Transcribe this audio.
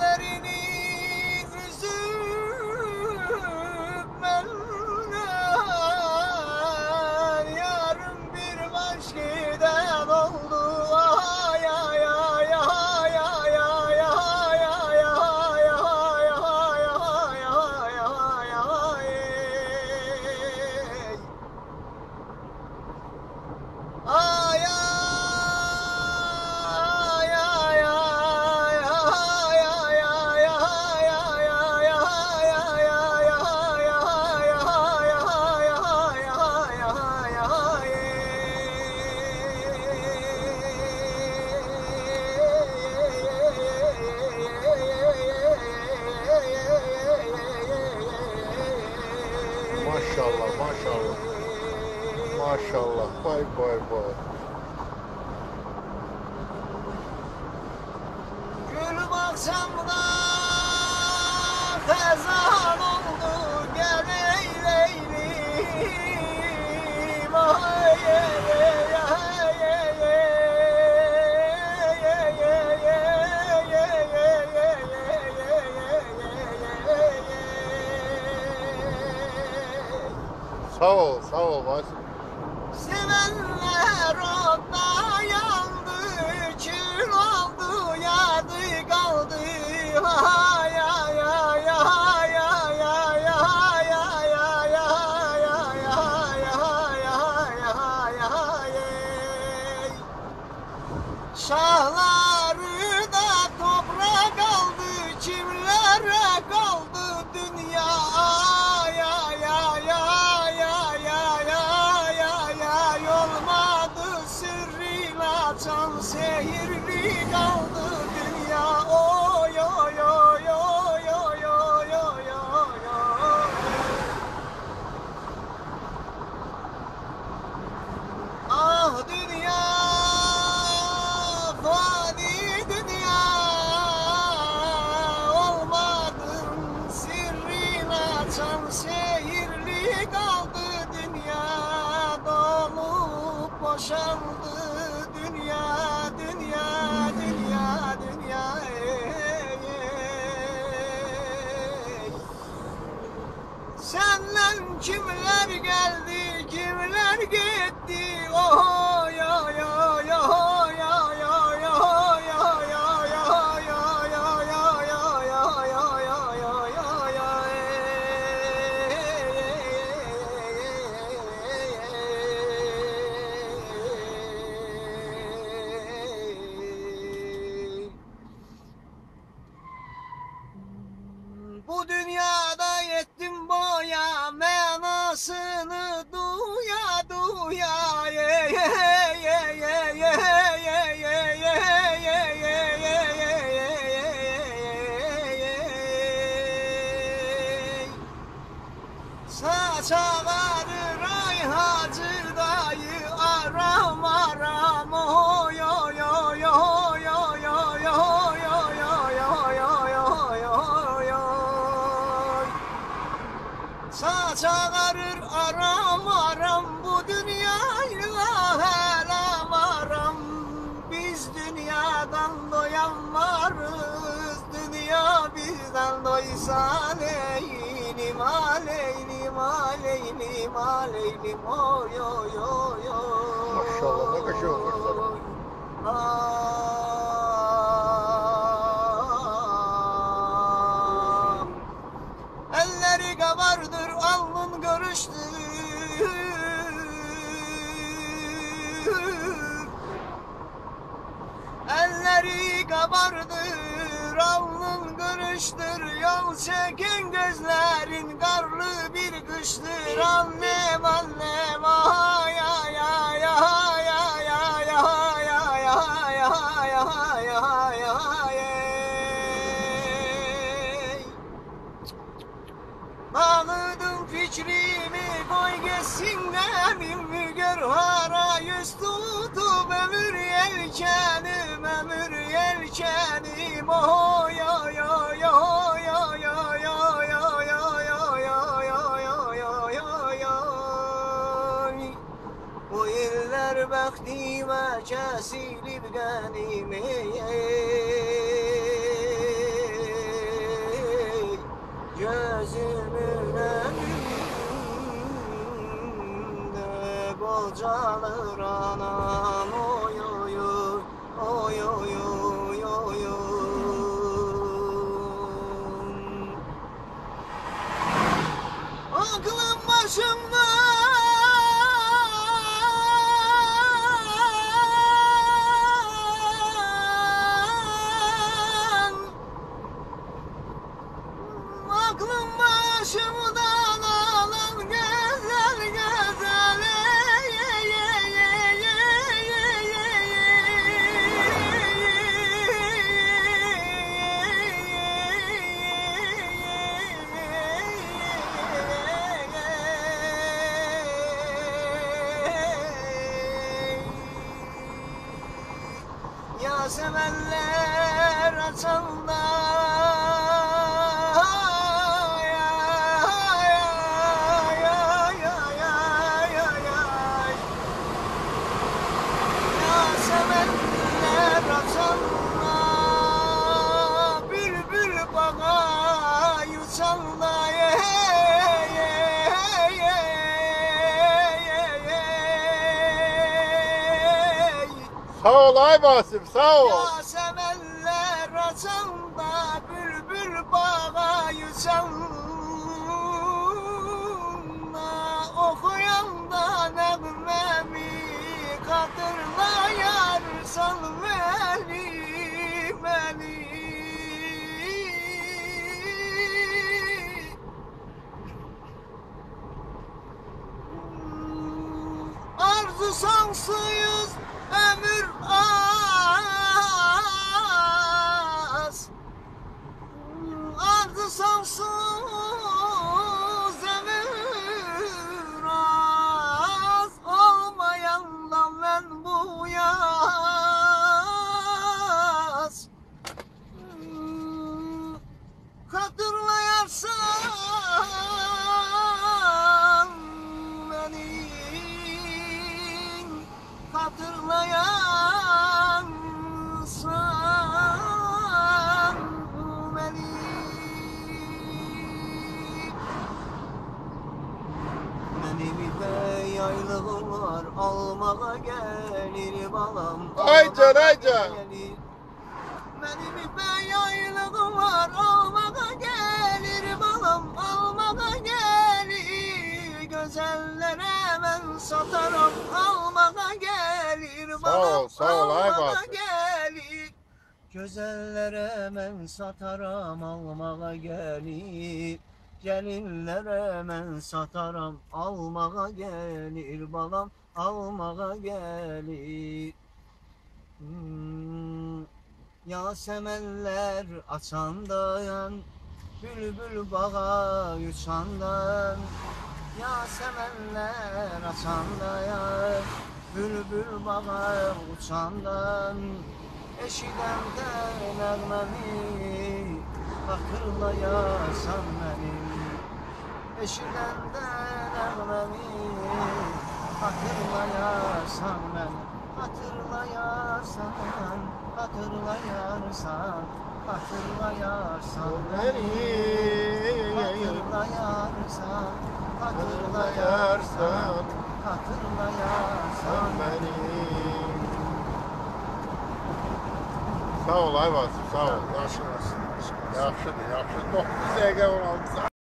ellerini üzüp benden yarın bir başkiden oldu. Ay ay ay ay ay ay ay ay ay ay ay ay. Ay ay ay ay Maşallah, maşallah. Maşallah. Vay vay vay. Gül baksamda fezan oldu gel eyleylim. Ay Sağ ol, sağ ol. sevenler onda yandı, kül oldu, yadı kaldı. Ay ay ay ay ay ay ay ay ay ay ay ay. Şahları da toprak aldı, kimlere kaldı dünya. Ay ay ay ay ay ay ay ay ay olmadı sırrıyla açan sehirli kaldı dünya. Oy oy oy oy oy oy oy oy. Ah dünya, fani dünya, olmadın sirrin açan şehirli kaldı dünya. Dolup boşaldı dünya, dünya, dünya, dünya. Senden kimler geldi, kimler gitti. Oh ya ya ya ya ya ya ya ya ya ya ya ya ya ya ya. Bu dünyada yettim boya, menasını duya duya. Ye ye ye ye ye ye ye ye ye ye. Saç ağarır ay hacı dayı, aram aram oy oy oy oy oy oy oy oy oy oy oy. Saç ağarır aram aram, bu dünyayı helam aram. Biz dünyadan doyanmarız, dünya bizden doysa leylim aleylim aleylim aleylim oy oy oy oy. Maşallah, ne kadar olmuş elleri kabardır, alnın görüştür. Elleri kabardır, alnın görüştür. Yol çeken gözlerin karlı bir kıştır. Annem annem ay ay ay ay ay ay ay ay ay ay ay ay. Bağladım fikrimi koy geçsin demimi, gör hara yüz tutup ömür yelkenim, ömür yelkenim. Oy oy oy oy oy oy oy oy oy oy oy oy oy oy oy. Bu yıllar baktime kesilip ganime. Gözümün önünde bocalır anam. Oy oy oy, oy oy oy oy oy. Aklım başımda, aklım başımdan alan güzel güzel. Yasemenler açıldı. Yasemenler açıldı. Bülbül bağa yuçaldı. Sağ ol Aybasım, sağ ol. Yasemenler açıldı, bülbül bağa yuçaldı. Okuyanda nəğmemi xatırlayarsan məni. Arzu sonsuz, ömür az. Arzu sonsuz, ömür az. Olmayandan ben bu yaz. Hatırlayarsan beni, hatırlayansan beni. Benim ipek yaylığım var, almağa gelir balam. Aycan, Aycan. Benim ipek yaylığım var, almağa gelir balam. Almağa gelir, güzellere ben satarım. Almağa gelir balam, Sağ ol almağa Aybasım. gelir. Gözellere ben satarım, almağa gelir. Gelinlere ben satarım, almağa gelir balam, almağa gelir. Yasemenler açandan, bülbül bağa uçandan. Yasemenler açandan, bülbül bağa uçandan. Eşidəndə nəğməmi xatırlayasan mənim. Eşidəndə nəğməmi xatırlayasan mənim. Hatırlayarsan, hatırlayarsan, hatırlayarsan Beni, hatırlayarsan, hatırlayarsan, hatırlayarsan beni. Sağ ol Aybasım, sağ ol. Yaxşı, yaxşıdır, yaxşı. 9 dəqiqə oldu.